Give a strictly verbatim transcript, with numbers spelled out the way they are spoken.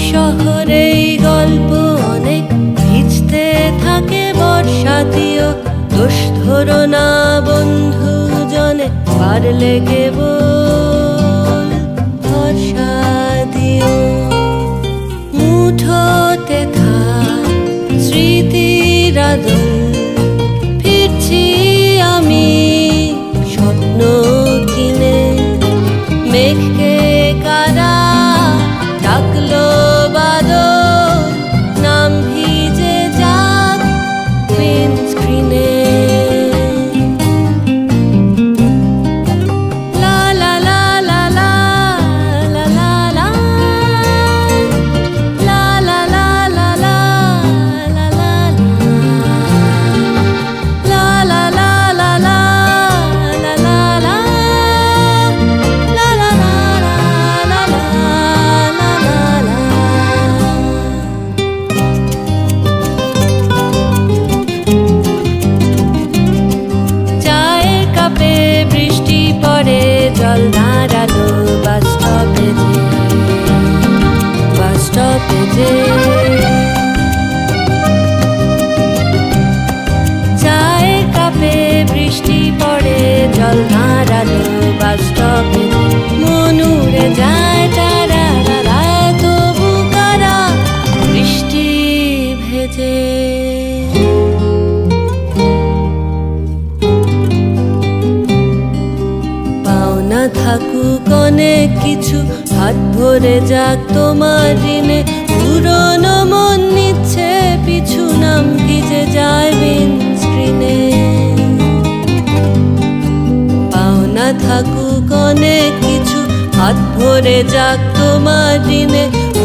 শহরেই গল্প অনেক ভিজতে থাকে বর্ষাতিও। দোষ ধরো না বন্ধু জনে, পারলে কেবল ভরসা দিও। মুঠোতে থাক স্মৃতির আদল, ফিরছি আমি স্বপ্ন কিনে। মেঘকে কারা ডাকলো বাদল, নাম ভিজে যাক উইন্ডস্ক্রিনে। লা লা লা লা লা লা লা লা লা লা লা লা লা লা লা লা লা লা লা জল দাঁড়ালো বাস স্টপে যে, বাস স্টপে যে। চায়ের কাপে বৃষ্টি পড়ে, জল দাঁড়ালো বাস স্টপে যে। মন উড়ে যায় তারা রারা, তবু কারা বৃষ্টি ভেজে। থাকুক অনেক কিছু, হাত ভরে যাক তোমার ঋণে। পুরনো মন নিচ্ছে পিছু, নাম ভিজে যায় উইন্ডস্ক্রিনে। পাওনা থাকুক অনেক কিছু, হাত ভরে যাক তোমার ঋণে।